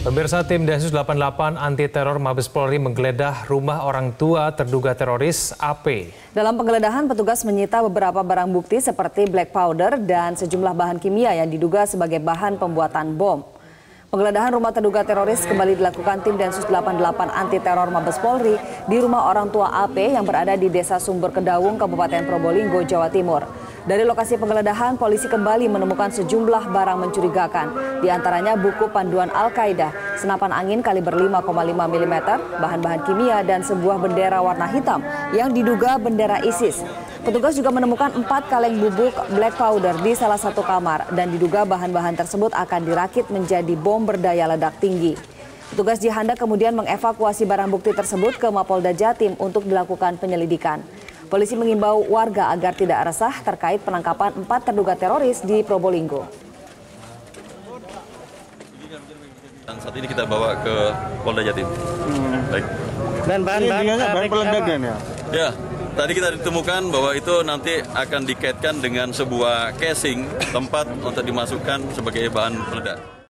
Pemirsa, tim Densus 88 anti teror Mabes Polri menggeledah rumah orang tua terduga teroris AP. Dalam penggeledahan, petugas menyita beberapa barang bukti seperti black powder dan sejumlah bahan kimia yang diduga sebagai bahan pembuatan bom. Penggeledahan rumah terduga teroris kembali dilakukan tim Densus 88 anti teror Mabes Polri di rumah orang tua AP yang berada di Desa Sumber Kedawung, Kabupaten Probolinggo, Jawa Timur. Dari lokasi penggeledahan, polisi kembali menemukan sejumlah barang mencurigakan, di antaranya buku panduan Al-Qaeda, senapan angin kaliber 5,5 mm, bahan-bahan kimia, dan sebuah bendera warna hitam yang diduga bendera ISIS. Petugas juga menemukan 4 kaleng bubuk black powder di salah satu kamar, dan diduga bahan-bahan tersebut akan dirakit menjadi bom berdaya ledak tinggi. Petugas Jihanda kemudian mengevakuasi barang bukti tersebut ke Mapolda Jatim untuk dilakukan penyelidikan. Polisi mengimbau warga agar tidak resah terkait penangkapan 4 terduga teroris di Probolinggo. Dan saat ini kita bawa ke Polda Jatim. Baik. Dan bahan peledakan ya? Ya, tadi kita ditemukan bahwa itu nanti akan dikaitkan dengan sebuah casing tempat untuk dimasukkan sebagai bahan peledak.